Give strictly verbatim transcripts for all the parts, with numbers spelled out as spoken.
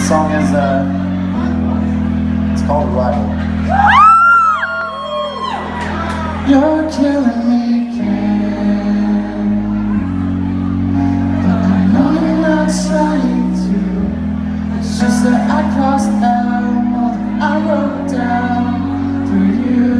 song is, uh, it's called Arrival. You're killing me again, but I know you're not trying to. It's just that I crossed out all that I wrote down for you.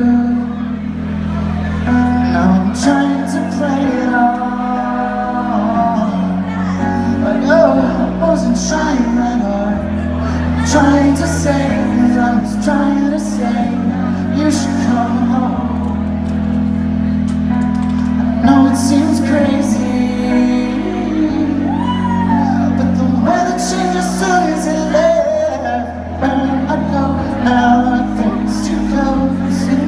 Now I'm trying to play it off, but oh, I wasn't trying that hard. Trying to say, cause I was trying to say, you should come home. I know it seems crazy, but the weather changed as soon as it left. Where I go now, I think it's too close in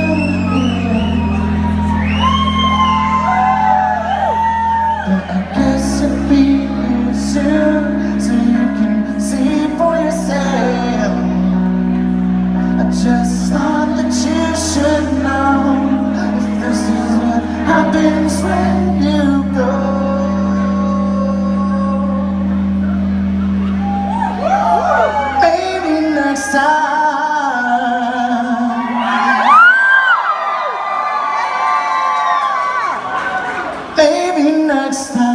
but I guess it'll be here soon, so you can see for yourself. I just thought that you should know if this is what happens when you go. Maybe next time, maybe next time.